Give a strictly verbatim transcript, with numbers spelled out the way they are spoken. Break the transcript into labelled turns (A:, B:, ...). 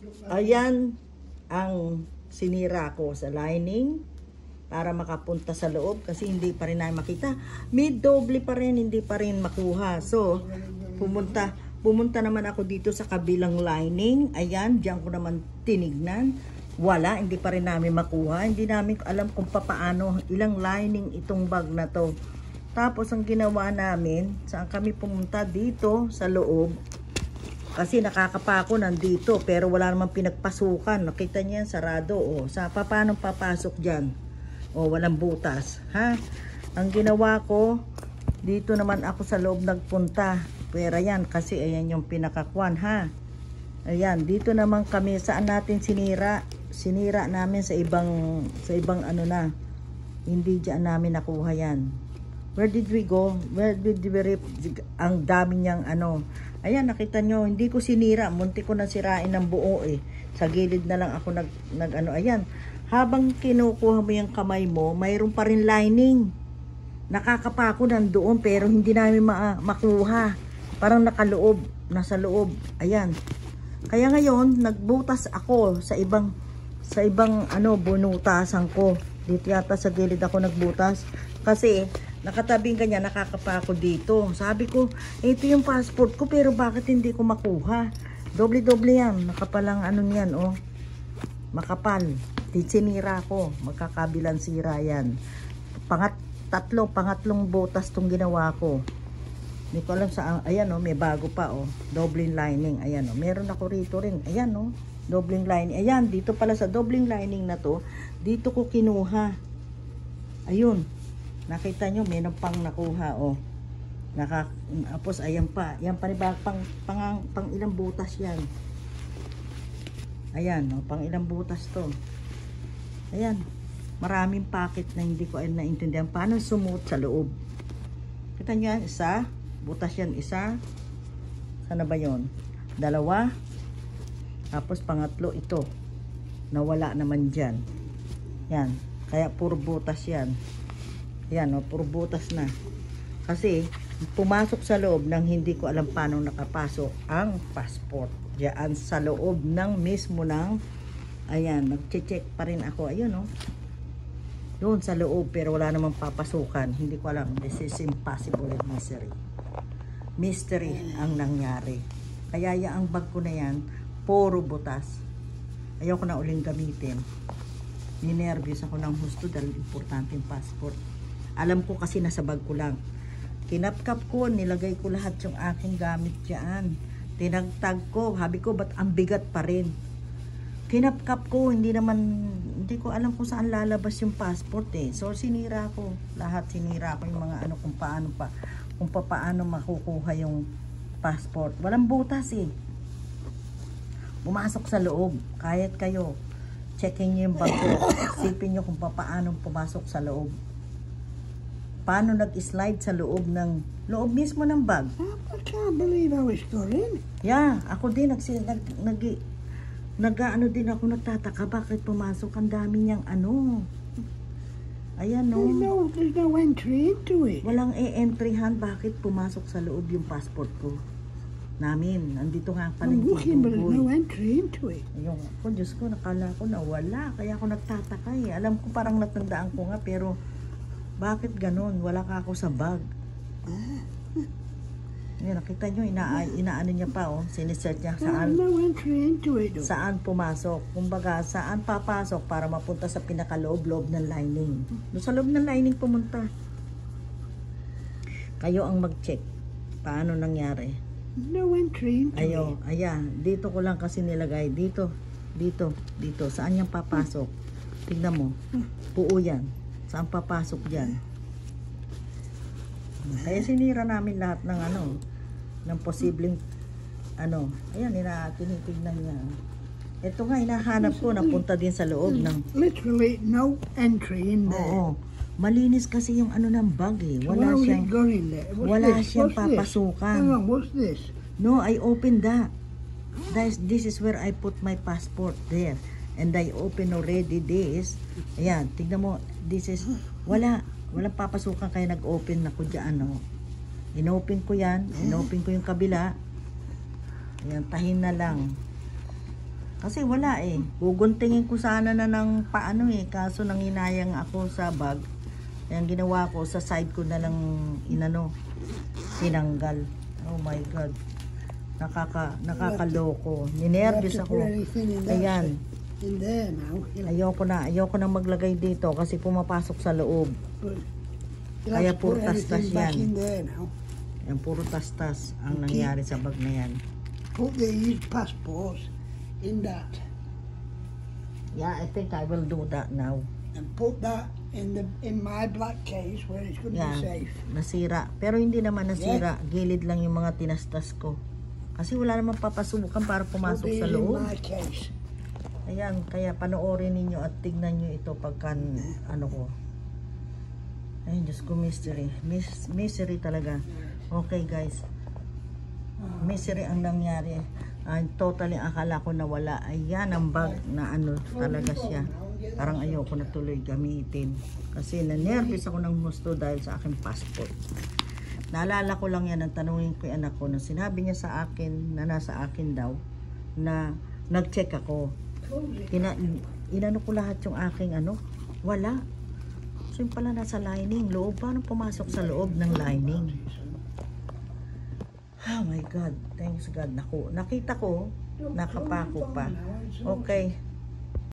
A: Ayan ang sinira ko sa lining para makapunta sa loob kasi hindi pa rin namin makita. May doble pa rin, hindi pa rin makuha. So, pumunta, pumunta naman ako dito sa kabilang lining. Ayan, diyan ko naman tinignan. Wala, hindi pa rin namin makuha. Hindi namin alam kung paano, ilang lining itong bag na to. Tapos ang ginawa namin, saan kami pumunta dito sa loob. Kasi nakakapako nandito pero wala namang pinagpasukan. Nakita niyo yan, sarado. O, sa paano papasok dyan? O, walang butas. Ha? Ang ginawa ko, dito naman ako sa loob nagpunta. Pero yan, kasi ayan yung pinakakwan, ha? Ayan, dito naman kami, saan natin sinira? Sinira namin sa ibang, sa ibang ano na. Hindi dyan namin nakuha yan. Where did we go? Where did we rip? Ang dami niyang ano. Ayan, nakita nyo, hindi ko sinira. Munti ko na sirain ng buo eh. Sa gilid na lang ako nag, nag ano. Ayan, habang kinukuha mo yung kamay mo, mayroon pa rin lining. Nakakapako nandoon pero hindi namin ma makuha. Parang nakaloob, nasa loob. Ayan. Kaya ngayon, nagbutas ako sa ibang, sa ibang ano, bunutasan ko. Dito yata sa gilid ako nagbutas. Kasi, nakatabing kanya, nakakapako dito. Sabi ko, ito yung passport ko, pero bakit hindi ko makuha? Doble-doble yan. Nakapalang ano yan, oh. Makapal. Sinira ko. Magkakabilang sira yan. Pangat, tatlo, pangatlong butas tong ginawa ko. Hindi ko alam saan. Ayan, oh, may bago pa, oh. Dobling lining. Ayan, oh. Meron ako rito rin. Ayan, oh. Dobling lining. Ayan, dito pala sa dobling lining na to, dito ko kinuha. Ayun. Nakita nyo, may pang nakuha, oh. Naka, tapos, ayan pa. Ayan pa rin ba, pang, pang, pang ilang butas yan. Ayan, oh, pang ilang butas to. Ayan. Maraming packet na hindi ko ay naintindihan. Paano sumuot sa loob? Kita nyo yan, isa. Butas yan, isa. Sana ba yun? Dalawa. Tapos, pangatlo, ito. Nawala naman dyan. Yan. Kaya, puro butas yan. Yan, o, puro butas na. Kasi, pumasok sa loob ng hindi ko alam paano nakapasok ang passport. Diyan sa loob ng mismo ng, ayan, nag-check pa rin ako. Ayun, o. Doon sa loob, pero wala namang papasukan. Hindi ko alam. This is impossible and mystery. Mystery ang nangyari. Kaya yung bag ko na yan, puro butas. Ayaw ko na uling gamitin. Ninervyos ako ng husto dahil importante yung passport. Alam ko kasi nasa bag ko lang. Kinapkap ko, nilagay ko lahat yung aking gamit dyan. Tinagtag ko, habi ko, ba't ang bigat pa rin? Kinapkap ko, hindi naman, hindi ko alam kung saan lalabas yung passport eh. So, sinira ko. Lahat sinira ko yung mga ano, kung paano pa, kung paano makukuha yung passport. Walang butas eh. Pumasok sa loob. Kahit kayo, checking nyo yung bag ko. Isipin nyo kung paano pumasok sa loob. Paano nag-slide sa loob ng, loob mismo ng bag.
B: I can't believe how it's got in.
A: Yeah, ako din, nag, nag, nag, nag, ano din ako nagtataka, bakit pumasok ang dami niyang ano. Ayan no.
B: There's no, there's no entry into it.
A: Walang e-entryhan, bakit pumasok sa loob yung passport ko. Namin, nandito nga pala
B: I'm
A: yung
B: looking, but there's
A: tutuboy.
B: no entry into it.
A: Ayun, ako, Diyos ko, nakala ko na wala. Kaya ako nagtataka eh. Alam ko parang natandaan ko nga, pero bakit ganun? Wala ka ako sa bag. Yan, nakita nyo, ina inaano niya pa, oh. Sinisert niya saan,
B: There's no entry into it. Though.
A: saan pumasok. Kumbaga, saan papasok para mapunta sa pinakaloob-loob ng lining. Doon sa loob ng lining pumunta. Kayo ang mag-check. Paano nangyari?
B: There's no entry into
A: Ayo,
B: it.
A: ayan. Dito ko lang kasi nilagay. Dito, dito, dito. Saan yung papasok? Tignan mo. Buo yan. Saan papasok dyan? Kaya sinira namin lahat ng ano, ng posibleng ano. Ayan, ina, tinitignan niya. Ito nga, hinahanap ko, napunta din sa loob ng...
B: Literally no entry in there.
A: Oo. Malinis kasi yung ano ng bag eh.
B: So
A: Wala
B: how has
A: siyang...
B: it gone in there? What's
A: Wala
B: this?
A: siyang
B: What's this?
A: papasukan.
B: Hang on, what's this?
A: No, I opened that. This, this is where I put my passport there. And I open already this. Ayan, tignan mo. This is, wala. Walang papasukan kaya nag-open ako dyan. No? In-open ko yan. In-open ko yung kabila. Ayan, tahin na lang. Kasi wala eh. Guguntingin ko sana na ng paano eh. Kaso nanginayang ako sa bag. Kaya ang ginawa ko, sa side ko na lang inano, tinanggal. Oh my God. Nakaka, nakakaloko. Ninervous
B: You have to put
A: ako.
B: anything in that
A: Ayan.
B: in there now. You'll,
A: Ayoko na. Ayoko na maglagay dito kasi pumapasok sa loob.
B: but you'll
A: Kaya
B: have to put
A: puro tastas
B: anything back
A: yan.
B: in there now.
A: Yan, puro tastas ang nangyari sa bag na yan.
B: Put these passports in that
A: Yeah, I think I will do that now.
B: and put that in the in my black case where it's going to
A: Yan,
B: be safe.
A: nasira. Pero hindi naman nasira. Gilid lang yung mga tinastas ko. Kasi wala namang papasukan para
B: Put
A: pumasok
B: these
A: sa
B: in
A: loob.
B: my case.
A: Ayan, kaya panoorin ninyo at tignan nyo ito pagka ano ko. Ayun, Diyos ko, mystery. Mis misery talaga. Okay, guys. Misery ang nangyari. Uh, totally akala ko na wala. Ayan ang bag na ano talaga siya. Parang ayoko na tuloy gamitin. Kasi nanervous ako ng gusto dahil sa aking passport. Naalala ko lang yan, ang tanungin ko yung anak ko na sinabi niya sa akin na nasa akin daw na nag-check ako. Ina, inano ko lahat yung aking ano, wala. So yung pala nasa lining, loob. Paano pumasok sa loob ng lining? Oh my God, thanks God. Naku, nakita ko, nakapako pa. Okay.